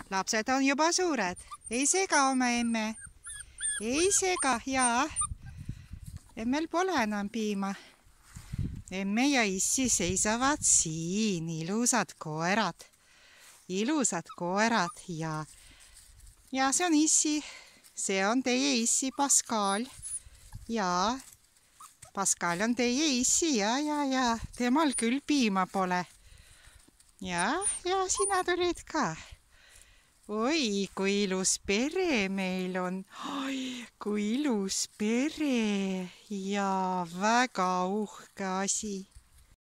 Lapsed on juba suured. Ei sega oma emme. Ei sega, jaa. Emmel pole enam piima. Emme ja issi seisavad siin. Ilusad koerad. Ilusad koerad ja see on issi. See on teie issi Pascal. Jaa. Pascal on teie issi ja temal küll piima pole. Ja sina tulid ka. Oi, kui ilus pere meil on. Oi, kui ilus pere ja väga uhke asi.